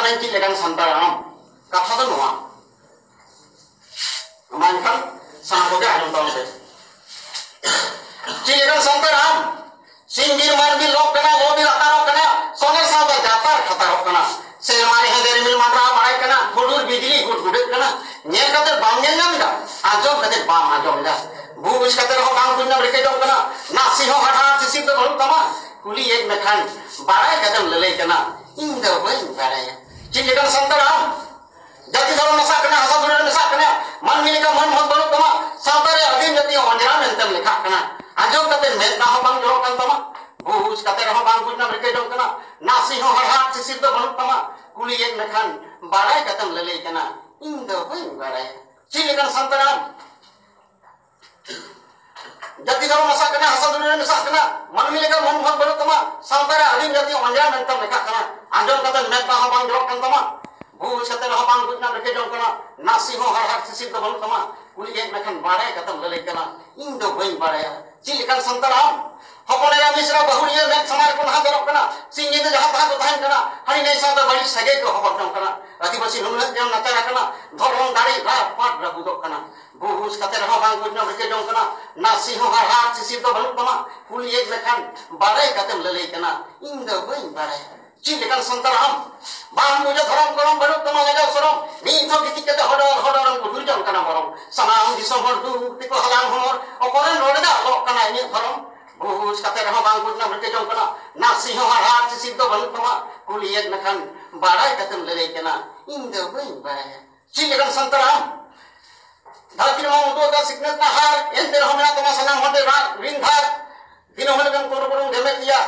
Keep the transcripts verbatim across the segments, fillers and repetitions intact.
ᱠᱟᱱᱟ ᱪᱮᱫ ᱞᱮᱠᱟᱱ ᱥᱟᱱᱛᱟᱲ ᱟᱢ ᱠᱟᱛᱷᱟ ᱫᱚ ᱱᱚᱣᱟ ᱢᱮᱱᱠᱷᱟन ᱥᱟᱱᱟᱢ ᱠᱚᱜᱮ ᱟᱸᱡᱚᱢ ᱛᱟᱵᱚᱱ ᱯᱮ ᱪᱮᱫ ᱞᱮᱠᱟᱱ ᱥᱟᱱᱛᱟᱲ ᱟᱢ ᱥᱤᱧ ᱵᱤᱨ ᱢᱟᱱ ᱵᱤᱨ ᱞᱚᱜ ᱠᱟᱱᱟ ᱞᱚ ᱵᱤᱨ ᱟᱛᱟᱨᱚᱜ ᱠᱟᱱᱟ ᱥᱚᱸᱜᱮ ᱥᱟᱶᱛᱮ ᱡᱟᱛᱟᱨ ᱠᱷᱟᱛᱟᱨᱚᱜ ᱠᱟᱱᱟ ᱥᱮᱨᱢᱟ ᱨᱮ ᱦᱮᱸᱫᱮ ᱨᱤᱢᱤᱞ ᱢᱟᱛᱨᱟ ᱵᱟᱲᱟᱭ ᱠᱟᱱᱟ ᱦᱩᱰᱩᱨ ᱵᱤᱡᱽᱞᱤ ᱜᱩᱰᱜᱩᱰᱟᱹᱜ ᱠᱟᱱᱟ ᱧᱮᱞ ᱠᱟᱛᱮ ᱵᱟᱢ ᱧᱮᱞ ᱧᱟᱢ ᱮᱫᱟ ᱟᱸᱡᱚᱢ ᱠᱟᱛᱮ ᱵᱟᱢ ᱟᱸᱡᱚᱢ ᱮᱫᱟ ᱵᱩᱡᱽ ᱠᱟᱛᱮ ᱨᱮᱦᱚᱸ ᱵᱟᱝ ᱵᱩᱡᱽ ᱧᱟᱢ ᱨᱤᱠᱟᱹ ᱡᱚᱝ ᱠᱟᱱᱟ ᱱᱟᱥᱮ ᱦᱚᱸ ᱦᱟᱰᱦᱟᱰ ᱥᱤᱥᱤᱨ ᱫᱚ ᱵᱟᱹᱱᱩᱜ ᱛᱟᱢᱟ ᱠᱩᱞᱤᱭᱮᱫ ᱢᱮᱠᱷᱟᱱ ᱵᱟᱲᱟᱭ ᱠᱟᱛᱮᱢ ᱞᱟᱹᱞᱟᱹᱭ ᱠᱟᱱᱟ ᱤᱧ ᱫᱚ ᱵᱟᱹᱧ ᱵᱟᱲᱟᱭᱟ ᱪᱮᱫ ᱞᱮᱠᱟᱱ ᱥᱟᱱᱛᱟᱲ ᱟᱢ जाति धर्म मसा कना हसा धुरे मसा कना मन मिले का मन बहुत बड़ो तमा सावता रे अधीन जाति अंजरा मेंतम लेखा कना आजो कते मेदना हो बांग जरो कन तमा बुझ कते रहो बांग बुझना रिके जम कना नासी हो हरहाट सिसिर दो बनु तमा कुली एक मेखान बाड़ाय कतम लले कना इन दो बई बाड़ाय चिलेकन संतराम जाति धर्म मसा कना हसा धुरे मसा कना मन मिले का मन बहुत बड़ो तमा सावता रे अधीन जाति अंजरा मेंतम लेखा कना आजो कते मेदना हो बांग जरो कन तमा बुझ कते रहो बांग बुझना रिके जम कना नासी हो हरहाट सिसिर दो बनु तमा कुली एक मेखान बाड़ाय कतम लले कना इन दो बई बाड़ाय चिलेकन संतराम हपनेरा मिश्रा बहुरिया में समाज को नहा दरक कना सिंह ने जहां तहां को तहन कना हरि नै सादा बड़ी सगे को हबक जम कना आदिवासी नुन जम नतरा कना धरम दाड़ी रा पाट रबु दो कना बुझ कते रहो बांग बुझना रिके जम कना नासी हो हरहाट सिसिर दो बनु तमा कुली एक मेखान बाड़ाय कतम लले कना इन दो बई बाड़ाय चिलेकन संतराम बाम मुझे धरम करम बनु तमा लगा सरम नी तो किति कते हडर हडरम को दुर जम कना बरम सनाम दिसम हर दु तिको हलाम हमर ओकरे नोडदा लो कना इन धरम बुझ कते रहो बांग बुझना रिके जम कना नासी हो हरहाट सिसिर दो बनु तमा कुली एक मेखान बाड़ाय कतम लले कना इन दो बई बाड़ाय चिलेकन संतराम धरती मा उदो का सिकने का हार एंते रहो मेना तमा सनाम होते रिंग धार दिनो होले गन कोरो कोरो देमे किया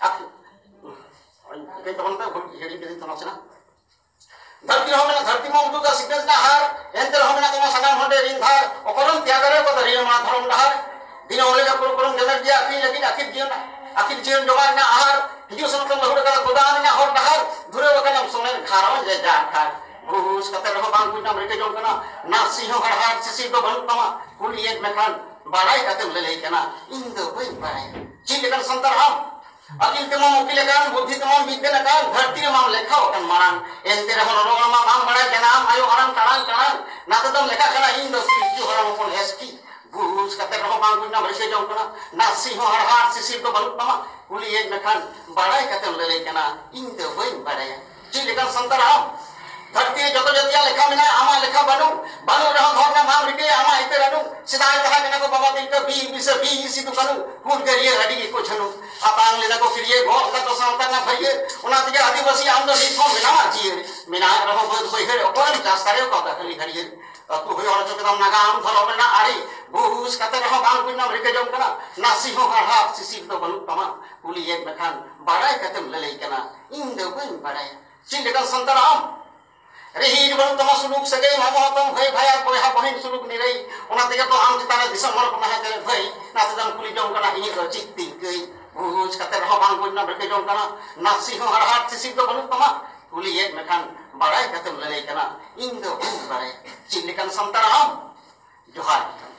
के तमन पे हेडी के दिन तमा सना धरती रहो मेना धरती मा उदो का सिकने का हार एंते रहो मेना तमा सनाम होते रिंग धार ओकरम त्यागरे को दरिया मा धरम धार दिनो होले का कोरो कोरो देमे किया अखिल लगी अखिल जीवन अखिल जीवन जोगार ना आहार हिजु सनतम लहुड़ का गोदान ना हर धार धुरे वकनम सोने घारो जे जा खार बुझ कते रहो बांग बुझना रिके जम कना नासी हो हरहाट सिसिर दो बनु तमा कुली एक मेखान बाड़ाय कतम लले कना इन दो बई बाड़ाय चिलेकन संतराम अकिल तमाम उकिल कान बुद्धि तमाम विद्या कान धरती माम लेखा ओकन मारान एंते रहो नरोगा मा माम बड़ा जनाम आयो हरम टाणान टाणान नातदम लेखा कना इन दो सिजु हरम कोन एसकी बुझ कते रहो बांग बुझना रिके जम कना नासी हो हरहाट सिसिर दो बनु तमा कुली एक मेखान बाड़ाय कतम लले कना इन दो बई बाड़ाय चिलेकन संतराम धरती जतो जतिया लेखा मिना आमा लेखा बनु बनु रहो धरना नाम रिके आमा इते रनु सिदाय तहा कना को बाबा दिन को बी बिस बी सिदु कनु हुन करिए हडी को छनु आतांग लेदा को करिए घोट ला तो सावता ना भइए उना तिगे आदिवासी आम दो निथो मिना माजिए मिना रहो बद होय हे ओपर चास करे को दाखली करिए तु होय और जो कदम नागा आम धरो ना आड़ी बुझ कते रहो बांग बुझना रिके जम कना नासी हो हरहाट सिसिर दो बनु तमा कुली एक मेखान बाड़ाय कतम लले कना इन दो बई बाड़ाय चिलेकन संतराम रेहिर बनु तमा सुलुक सगे मामो तम भय भया बोहा बहिन सुलुक निरई ओना तेगे तो आम चितारे दिसम हर को नहा करे भई नातदम कुली जम कना इन दो चित्ती गई बुझ कते रहो बांग बुझना रिके जम कना नासी हो हरहाट सिसिर दो बनु तमा कुली एक मेखान बाड़ाय कतम लले कना इन दो बई बाड़ाय चिलेकन संतराम जोहार